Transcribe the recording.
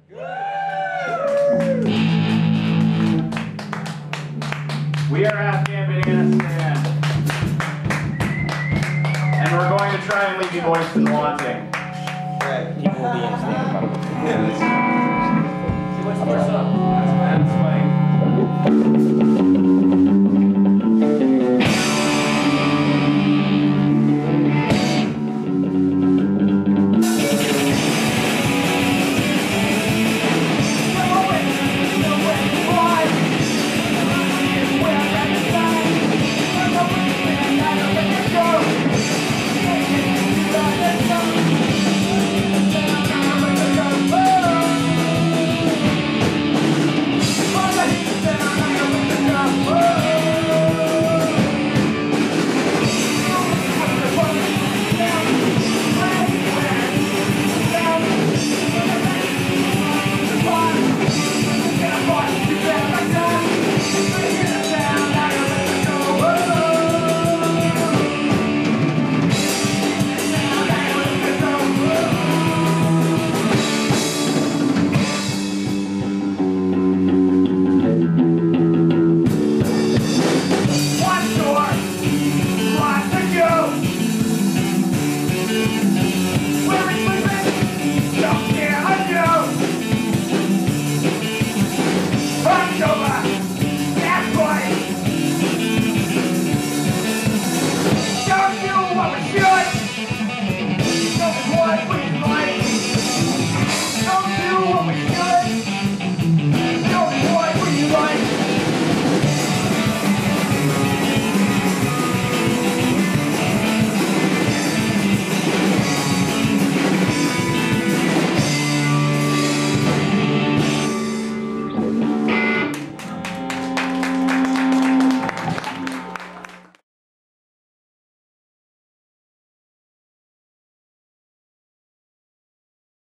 We are Afghanistan, and we're going to try and leave you boys to the wanting. Right, people will be in stand-up. What's up? That's Mike. Don't do what we